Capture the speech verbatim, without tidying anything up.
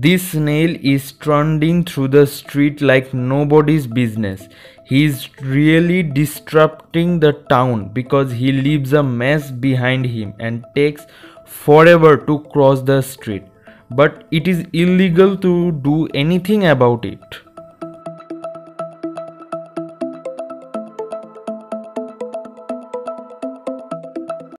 This snail is trundling through the street like nobody's business. He is really disrupting the town because he leaves a mess behind him and takes forever to cross the street. But it is illegal to do anything about it.